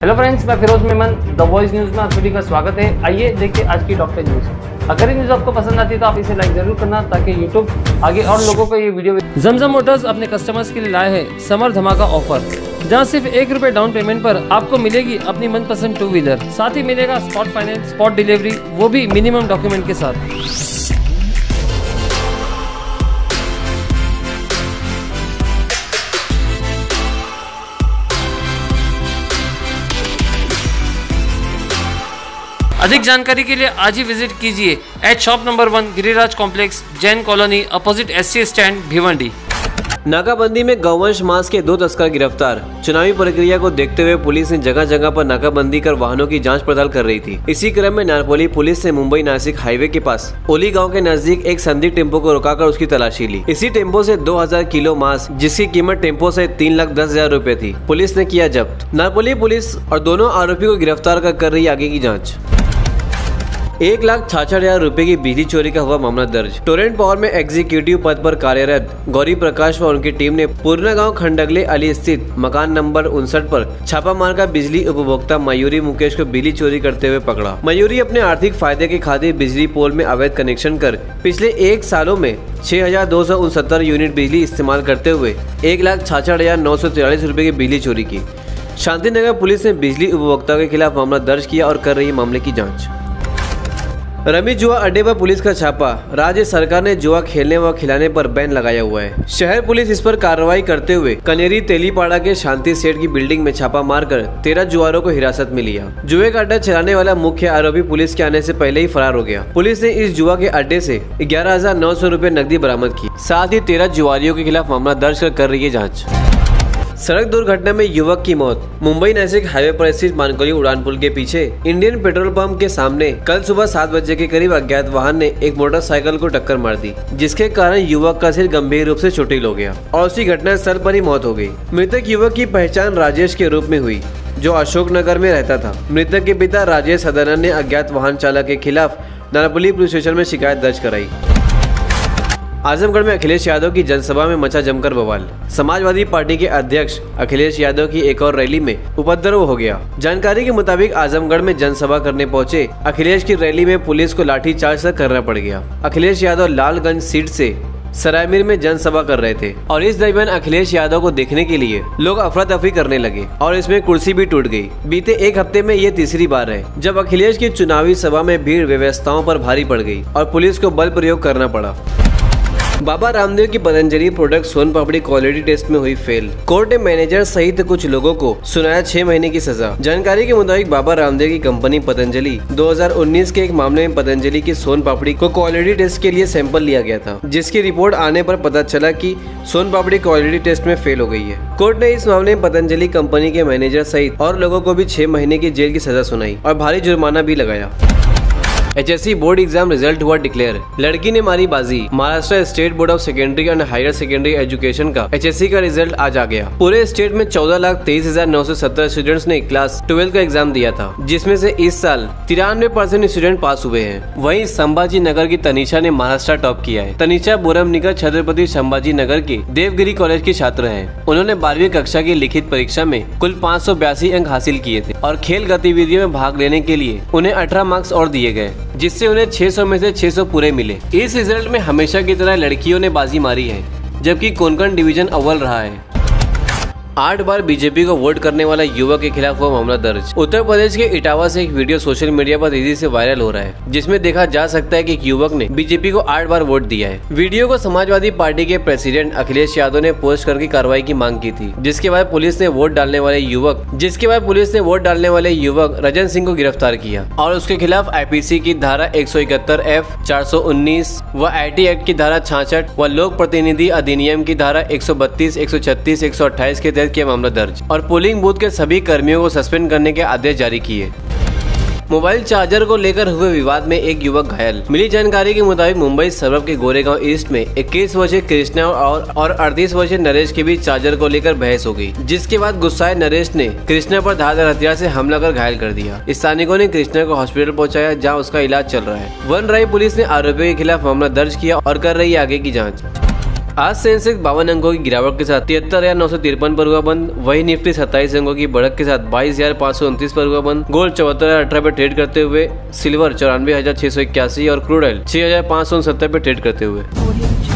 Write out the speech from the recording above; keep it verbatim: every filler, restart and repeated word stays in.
Hello friends, मैं Firoz Memon the voice news में आप सभी का स्वागत है। आइए देखिए आज की डॉक्टर न्यूज। अगर ये न्यूज आपको पसंद आती है तो आप इसे लाइक जरूर करना ताकि यूट्यूब आगे और लोगों को ये वीडियो। जमजम मोटर्स अपने कस्टमर्स के लिए लाए हैं समर धमाका ऑफर, जहां सिर्फ एक रुपए डाउन पेमेंट पर आपको मिलेगी अपनी मनपसंद टू व्हीलर। साथ ही मिलेगा स्पॉट फाइनेंस, स्पॉट डिलीवरी, वो भी मिनिमम डॉक्यूमेंट के साथ। अधिक जानकारी के लिए आज ही विजिट कीजिए at shop number one Giriraj complex, Jain colony, opposite SC stand, Bhiwandi. नाकाबंदी में गौवंश मांस के दो तस्कर गिरफ्तार। चुनावी प्रक्रिया को देखते हुए पुलिस ने जगह जगह पर नाकाबंदी कर वाहनों की जांच पड़ताल कर रही थी। इसी क्रम में नारपोली पुलिस ने मुंबई नासिक हाईवे के पास ओली गांव के नजदीक एक संदिग्ध टेम्पो को रोकाकर उसकी तलाशी ली। इसी टेम्पो से दो हजार किलो मांस, जिसकी कीमत टेम्पो से तीन लाख दस हजार रूपए थी, पुलिस ने किया जब्त। नारपोली पुलिस और दोनों आरोपी को गिरफ्तार कर, कर रही आगे की जाँच। एक लाख छाछठ हजार रूपए की बिजली चोरी का हुआ मामला दर्ज। टोरेंट पावर में एग्जीक्यूटिव पद पर कार्यरत गौरी प्रकाश व उनकी टीम ने पूर्णा गांव खंडगले अली स्थित मकान नंबर उनसठ पर छापा मारकर बिजली उपभोक्ता मयूरी मुकेश को बिजली चोरी करते हुए पकड़ा। मयूरी अपने आर्थिक फायदे के खातिर बिजली पोल में अवैध कनेक्शन कर पिछले एक सालों में छह हजार दो सौ उनसत्तर यूनिट बिजली इस्तेमाल करते हुए एक लाख छाछठ हजार नौ सौ तिरालीस रूपए की बिजली चोरी की। शांतिनगर पुलिस ने बिजली उपभोक्ता के खिलाफ मामला दर्ज किया और कर रही मामले की जाँच। रमी जुआ अड्डे पर पुलिस का छापा। राज्य सरकार ने जुआ खेलने व खिलाने पर बैन लगाया हुआ है। शहर पुलिस इस पर कार्रवाई करते हुए कनेरी तेलीपाड़ा के शांति सेठ की बिल्डिंग में छापा मारकर तेरह जुआरों को हिरासत में लिया। जुए का अड्डा चलाने वाला मुख्य आरोपी पुलिस के आने से पहले ही फरार हो गया। पुलिस ने इस जुआ के अड्डे से ग्यारह हजार नौ सौ रूपए नकदी बरामद की। साथ ही तेरह जुआरियों के खिलाफ मामला दर्ज कर, कर रही है जाँच। सड़क दुर्घटना में युवक की मौत। मुंबई नासिक हाईवे पर स्थित मानकोली उड़ान पुल के पीछे इंडियन पेट्रोल पंप के सामने कल सुबह सात बजे के करीब अज्ञात वाहन ने एक मोटरसाइकिल को टक्कर मार दी, जिसके कारण युवक का सिर गंभीर रूप से चोटिल हो गया और उसी घटना स्थल पर ही मौत हो गई। मृतक युवक की पहचान राजेश के रूप में हुई, जो अशोकनगर में रहता था। मृतक के पिता राजेश सदानंद ने अज्ञात वाहन चालक के खिलाफ नारपोली पुलिस स्टेशन में शिकायत दर्ज कराई। आजमगढ़ में अखिलेश यादव की जनसभा में मचा जमकर बवाल। समाजवादी पार्टी के अध्यक्ष अखिलेश यादव की एक और रैली में उपद्रव हो गया। जानकारी के मुताबिक आजमगढ़ में जनसभा करने पहुंचे अखिलेश की रैली में पुलिस को लाठीचार्ज तक करना पड़ गया। अखिलेश यादव लालगंज सीट से सरायमीर में जनसभा कर रहे थे और इस दरमियान अखिलेश यादव को देखने के लिए लोग अफरा तफरी करने लगे और इसमें कुर्सी भी टूट गई। बीते एक हफ्ते में ये तीसरी बार है जब अखिलेश की चुनावी सभा में भीड़ व्यवस्थाओं पर भारी पड़ गई और पुलिस को बल प्रयोग करना पड़ा। बाबा रामदेव की Patanjali product Son Papdi quality test में हुई फेल। कोर्ट ने मैनेजर सहित कुछ लोगों को सुनाया छह महीने की सजा। जानकारी के मुताबिक बाबा रामदेव की कंपनी पतंजलि दो हजार उन्नीस के एक मामले में पतंजलि की सोन पापड़ी को क्वालिटी टेस्ट के लिए सैंपल लिया गया था, जिसकी रिपोर्ट आने पर पता चला कि सोन पापड़ी क्वालिटी टेस्ट में फेल हो गई है। कोर्ट ने इस मामले में पतंजलि कंपनी के मैनेजर सहित और लोगों को भी छह महीने की जेल की सजा सुनाई और भारी जुर्माना भी लगाया। एचएससी बोर्ड एग्जाम रिजल्ट हुआ डिक्लेयर। लड़की ने मारी बाजी। Maharashtra state board of secondary and higher secondary education का एचएससी का रिजल्ट आज आ गया। पूरे स्टेट में चौदह लाख तेईस हजार नौ सौ सत्तर स्टूडेंट्स ने क्लास ट्वेल्व का एग्जाम दिया था, जिसमें से इस साल तिरानवे परसेंट स्टूडेंट पास हुए हैं। वहीं संभाजी नगर की तनिषा ने महाराष्ट्र टॉप किया है। तनिषा बोरमनिकर छत्रपति संभाजी नगर के देवगिरी कॉलेज की छात्र है। उन्होंने बारहवीं कक्षा की लिखित परीक्षा में कुल पाँच सौ बयासी अंक हासिल किए थे और खेल गतिविधियों में भाग लेने के लिए उन्हें अठारह मार्क्स और दिए गए, जिससे उन्हें छह सौ में से छह सौ पूरे मिले। इस रिजल्ट में हमेशा की तरह लड़कियों ने बाजी मारी है, जबकि कोंकण डिवीजन अव्वल रहा है। आठ बार बीजेपी को वोट करने वाला युवक के खिलाफ हुआ मामला दर्ज। उत्तर प्रदेश के इटावा से एक वीडियो सोशल मीडिया पर तेजी से वायरल हो रहा है, जिसमें देखा जा सकता है कि एक युवक ने बीजेपी को आठ बार वोट दिया है। वीडियो को समाजवादी पार्टी के प्रेसिडेंट अखिलेश यादव ने पोस्ट करके कार्रवाई की मांग की थी, जिसके बाद पुलिस ने वोट डालने वाले युवक जिसके बाद पुलिस ने वोट डालने वाले युवक रजन सिंह को गिरफ्तार किया और उसके खिलाफ आईपीसी की धारा एक सौ इकहत्तर एफ, चार सौ उन्नीस व आईटी एक्ट की धारा छाछठ व लोक प्रतिनिधि अधिनियम की धारा एक सौ बत्तीस, एक सौ छत्तीस, एक सौ अट्ठाईस के तहत किया मामला दर्ज और पोलिंग बूथ के सभी कर्मियों को सस्पेंड करने के आदेश जारी किए। मोबाइल चार्जर को लेकर हुए विवाद में एक युवक घायल। मिली जानकारी के मुताबिक मुंबई सबब के गोरेगांव ईस्ट में इक्कीस वर्षीय कृष्णा और और अड़तीस वर्षीय नरेश के बीच चार्जर को लेकर बहस हो गई, जिसके बाद गुस्साए नरेश ने कृष्णा पर धारदार हथियार से हमला कर घायल कर दिया। स्थानिकों ने कृष्णा को हॉस्पिटल पहुंचाया, जहां उसका इलाज चल रहा है। वनराई पुलिस ने आरोपियों के खिलाफ मामला दर्ज किया और कर रही है आगे की जाँच। आज सेंसेक्स बावन अंकों की गिरावट के साथ तिहत्तर हजार नौ सौ तिरपन पर हुआ बंद। वही निफ्टी सत्ताईस अंकों की बढ़त के साथ बाईस हजार पाँच सौ उनतीस पर हुआ बंद। गोल्ड चौहत्तर हजार अठारह पर ट्रेड करते हुए, सिल्वर चौरानवे हजार छह सौ इक्यासी और क्रूड ऑयल छह हजार पाँच सौ उनसत्तर पर ट्रेड करते हुए।